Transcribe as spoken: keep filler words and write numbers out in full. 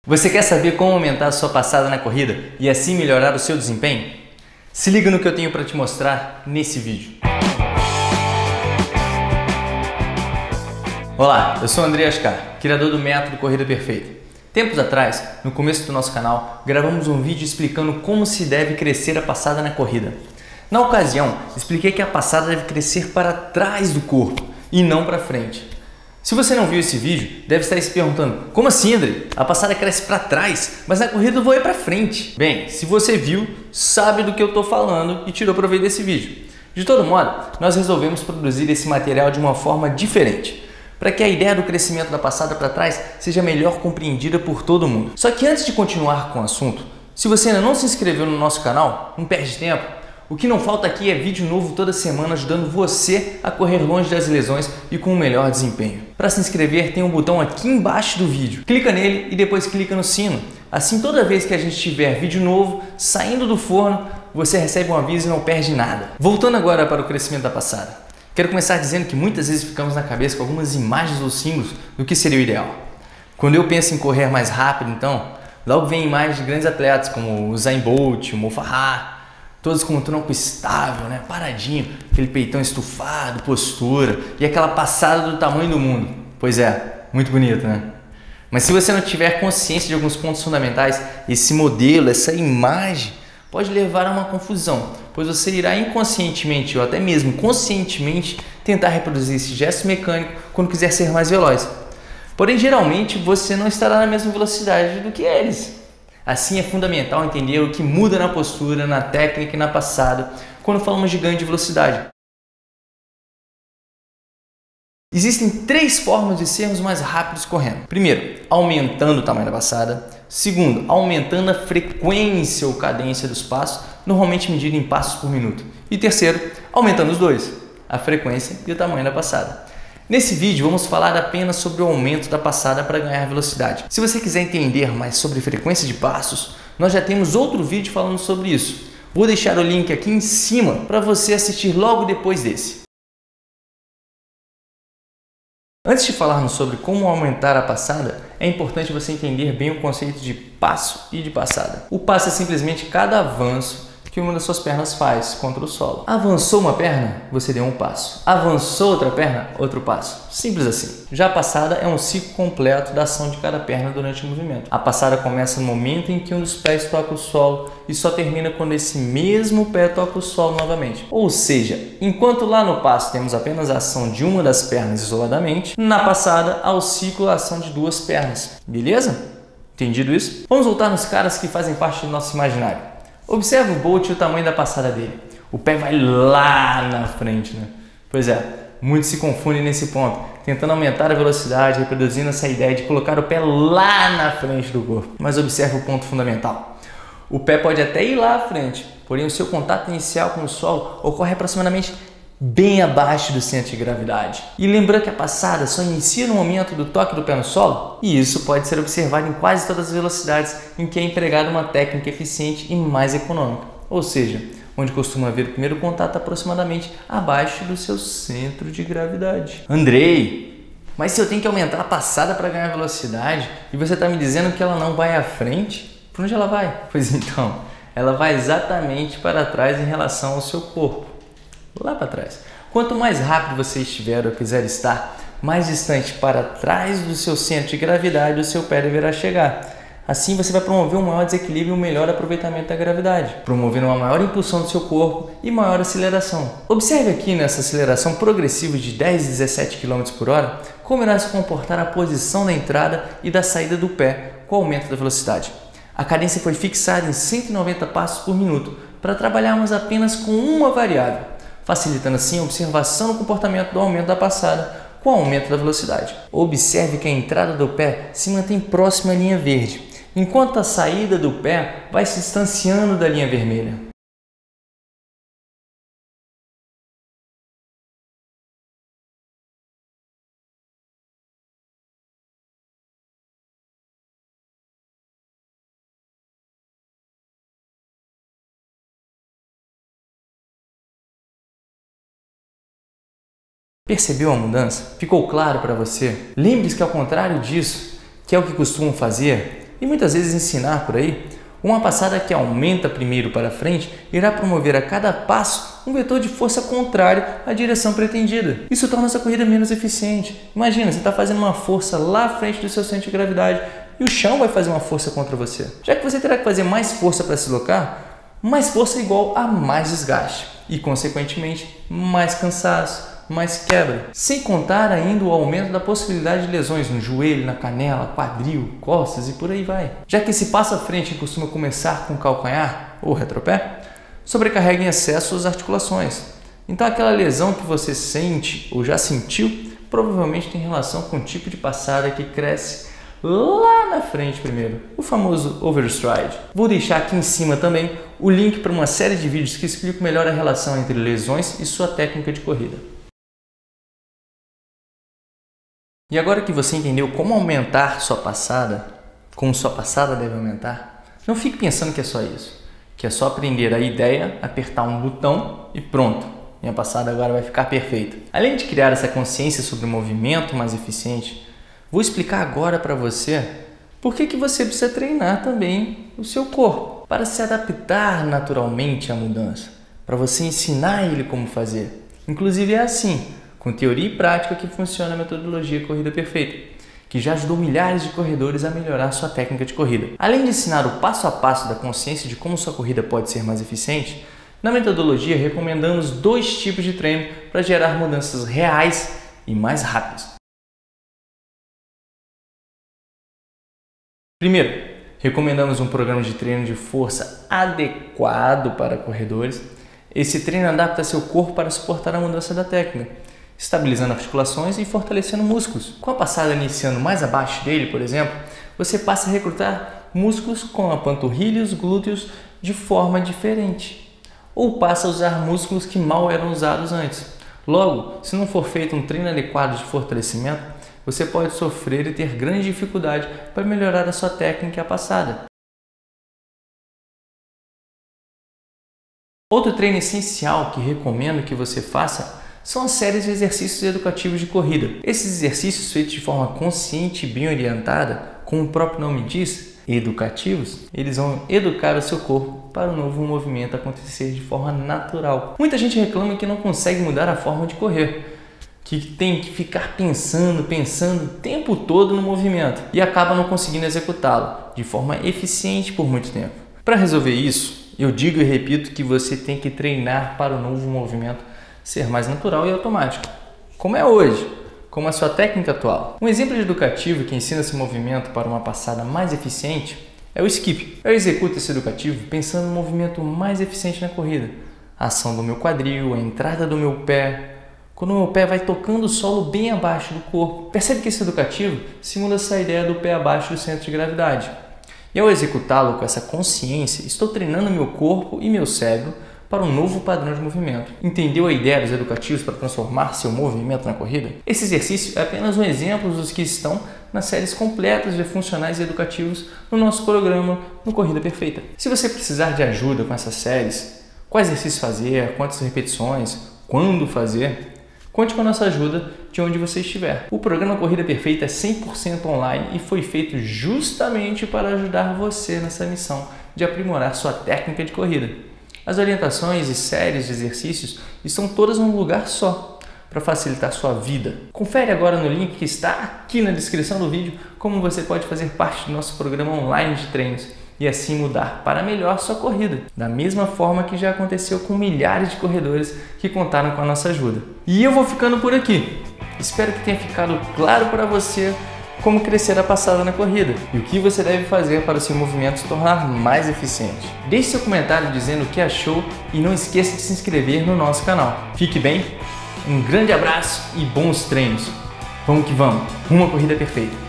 Você quer saber como aumentar a sua passada na corrida e assim melhorar o seu desempenho? Se liga no que eu tenho para te mostrar nesse vídeo. Olá, eu sou o André Ascar, criador do método Corrida Perfeita. Tempos atrás, no começo do nosso canal, gravamos um vídeo explicando como se deve crescer a passada na corrida. Na ocasião, expliquei que a passada deve crescer para trás do corpo e não para frente. Se você não viu esse vídeo, deve estar se perguntando: como assim, André? A passada cresce para trás, mas na corrida eu vou ir para frente. Bem, se você viu, sabe do que eu estou falando e tirou proveito desse vídeo. De todo modo, nós resolvemos produzir esse material de uma forma diferente, para que a ideia do crescimento da passada para trás seja melhor compreendida por todo mundo. Só que antes de continuar com o assunto, se você ainda não se inscreveu no nosso canal, não perde tempo. O que não falta aqui é vídeo novo toda semana ajudando você a correr longe das lesões e com um melhor desempenho. Para se inscrever, tem um botão aqui embaixo do vídeo. Clica nele e depois clica no sino. Assim, toda vez que a gente tiver vídeo novo saindo do forno, você recebe um aviso e não perde nada. Voltando agora para o crescimento da passada. Quero começar dizendo que muitas vezes ficamos na cabeça com algumas imagens ou símbolos do que seria o ideal. Quando eu penso em correr mais rápido, então, logo vem imagens de grandes atletas como o Usain Bolt, o Mo Farah, todos com um tronco estável, né? Paradinho, aquele peitão estufado, postura e aquela passada do tamanho do mundo. Pois é, muito bonito, né? Mas se você não tiver consciência de alguns pontos fundamentais, esse modelo, essa imagem pode levar a uma confusão, pois você irá inconscientemente ou até mesmo conscientemente tentar reproduzir esse gesto mecânico quando quiser ser mais veloz. Porém, geralmente você não estará na mesma velocidade do que eles. Assim, é fundamental entender o que muda na postura, na técnica e na passada quando falamos de ganho de velocidade. Existem três formas de sermos mais rápidos correndo. Primeiro, aumentando o tamanho da passada. Segundo, aumentando a frequência ou cadência dos passos, normalmente medida em passos por minuto. E terceiro, aumentando os dois, a frequência e o tamanho da passada. Nesse vídeo vamos falar apenas sobre o aumento da passada para ganhar velocidade. Se você quiser entender mais sobre frequência de passos, nós já temos outro vídeo falando sobre isso. Vou deixar o link aqui em cima para você assistir logo depois desse. Antes de falarmos sobre como aumentar a passada, é importante você entender bem o conceito de passo e de passada. O passo é simplesmente cada avanço que uma das suas pernas faz contra o solo. Avançou uma perna, você deu um passo. Avançou outra perna, outro passo. Simples assim. Já a passada é um ciclo completo da ação de cada perna durante o movimento. A passada começa no momento em que um dos pés toca o solo e só termina quando esse mesmo pé toca o solo novamente. Ou seja, enquanto lá no passo temos apenas a ação de uma das pernas isoladamente, na passada há o ciclo a ação de duas pernas. Beleza? Entendido isso? Vamos voltar nos caras que fazem parte do nosso imaginário. Observe o Bolt e o tamanho da passada dele. O pé vai lá na frente, né? Pois é, muitos se confundem nesse ponto, tentando aumentar a velocidade, reproduzindo essa ideia de colocar o pé lá na frente do corpo. Mas observe o ponto fundamental. O pé pode até ir lá à frente, porém o seu contato inicial com o solo ocorre aproximadamente bem abaixo do centro de gravidade. E lembrando que a passada só inicia no momento do toque do pé no solo, e isso pode ser observado em quase todas as velocidades em que é empregada uma técnica eficiente e mais econômica, ou seja, onde costuma haver o primeiro contato aproximadamente abaixo do seu centro de gravidade. Andrei, mas se eu tenho que aumentar a passada para ganhar velocidade e você está me dizendo que ela não vai à frente, para onde ela vai? Pois então, ela vai exatamente para trás em relação ao seu corpo. Lá para trás. Quanto mais rápido você estiver ou quiser estar, mais distante para trás do seu centro de gravidade o seu pé deverá chegar. Assim você vai promover um maior desequilíbrio e um melhor aproveitamento da gravidade, promovendo uma maior impulsão do seu corpo e maior aceleração. Observe aqui nessa aceleração progressiva de dez a dezessete quilômetros por hora como irá se comportar a posição da entrada e da saída do pé com o aumento da velocidade. A cadência foi fixada em cento e noventa passos por minuto para trabalharmos apenas com uma variável, facilitando assim a observação do comportamento do aumento da passada com o aumento da velocidade. Observe que a entrada do pé se mantém próxima à linha verde, enquanto a saída do pé vai se distanciando da linha vermelha. Percebeu a mudança? Ficou claro para você? Lembre-se que ao contrário disso, que é o que costumam fazer, E muitas vezes ensinar por aí, uma passada que aumenta primeiro para frente irá promover a cada passo um vetor de força contrário à direção pretendida. Isso torna essa corrida menos eficiente. Imagina, você está fazendo uma força lá à frente do seu centro de gravidade e o chão vai fazer uma força contra você. Já que você terá que fazer mais força para se deslocar, mais força é igual a mais desgaste e, consequentemente, mais cansaço, mais quebra. Sem contar ainda o aumento da possibilidade de lesões no joelho, na canela, quadril, costas e por aí vai. Já que esse passo à frente costuma começar com o calcanhar ou retropé, sobrecarrega em excesso as articulações. Então aquela lesão que você sente ou já sentiu provavelmente tem relação com o tipo de passada que cresce lá na frente primeiro, o famoso overstride. Vou deixar aqui em cima também o link para uma série de vídeos que explicam melhor a relação entre lesões e sua técnica de corrida. E agora que você entendeu como aumentar sua passada, como sua passada deve aumentar, não fique pensando que é só isso, que é só aprender a ideia, apertar um botão e pronto, minha passada agora vai ficar perfeita. Além de criar essa consciência sobre o movimento mais eficiente, vou explicar agora para você por que que você precisa treinar também o seu corpo para se adaptar naturalmente à mudança, para você ensinar ele como fazer. Inclusive é assim, com teoria e prática, que funciona a metodologia Corrida Perfeita, que já ajudou milhares de corredores a melhorar sua técnica de corrida. Além de ensinar o passo a passo da consciência de como sua corrida pode ser mais eficiente, na metodologia recomendamos dois tipos de treino para gerar mudanças reais e mais rápidas. Primeiro, recomendamos um programa de treino de força adequado para corredores. Esse treino adapta seu corpo para suportar a mudança da técnica, estabilizando articulações e fortalecendo músculos. Com a passada iniciando mais abaixo dele, por exemplo, você passa a recrutar músculos como a panturrilha e os glúteos de forma diferente, ou passa a usar músculos que mal eram usados antes. Logo, se não for feito um treino adequado de fortalecimento, você pode sofrer e ter grande dificuldade para melhorar a sua técnica e a passada. Outro treino essencial que recomendo que você faça são as séries de exercícios educativos de corrida. Esses exercícios feitos de forma consciente e bem orientada, como o próprio nome diz, educativos, eles vão educar o seu corpo para o novo movimento acontecer de forma natural. Muita gente reclama que não consegue mudar a forma de correr, que tem que ficar pensando, pensando o tempo todo no movimento e acaba não conseguindo executá-lo de forma eficiente por muito tempo. Para resolver isso, eu digo e repito que você tem que treinar para o novo movimento ser mais natural e automático, como é hoje, como a sua técnica atual. Um exemplo de educativo que ensina esse movimento para uma passada mais eficiente é o skip. Eu executo esse educativo pensando no movimento mais eficiente na corrida, a ação do meu quadril, a entrada do meu pé, quando o meu pé vai tocando o solo bem abaixo do corpo. Percebe que esse educativo simula essa ideia do pé abaixo do centro de gravidade. E ao executá-lo com essa consciência, estou treinando meu corpo e meu cérebro para um novo padrão de movimento. Entendeu a ideia dos educativos para transformar seu movimento na corrida? Esse exercício é apenas um exemplo dos que estão nas séries completas de funcionais e educativos no nosso programa no Corrida Perfeita. Se você precisar de ajuda com essas séries, qual exercício fazer, quantas repetições, quando fazer, conte com a nossa ajuda de onde você estiver. O programa Corrida Perfeita é cem por cento online e foi feito justamente para ajudar você nessa missão de aprimorar sua técnica de corrida. As orientações e séries de exercícios estão todas num lugar só, para facilitar sua vida. Confere agora no link que está aqui na descrição do vídeo como você pode fazer parte do nosso programa online de treinos e assim mudar para melhor sua corrida, da mesma forma que já aconteceu com milhares de corredores que contaram com a nossa ajuda. E eu vou ficando por aqui. Espero que tenha ficado claro para você como crescer a passada na corrida e o que você deve fazer para o seu movimento se tornar mais eficiente. Deixe seu comentário dizendo o que achou e não esqueça de se inscrever no nosso canal. Fique bem, um grande abraço e bons treinos. Vamos que vamos, uma corrida perfeita.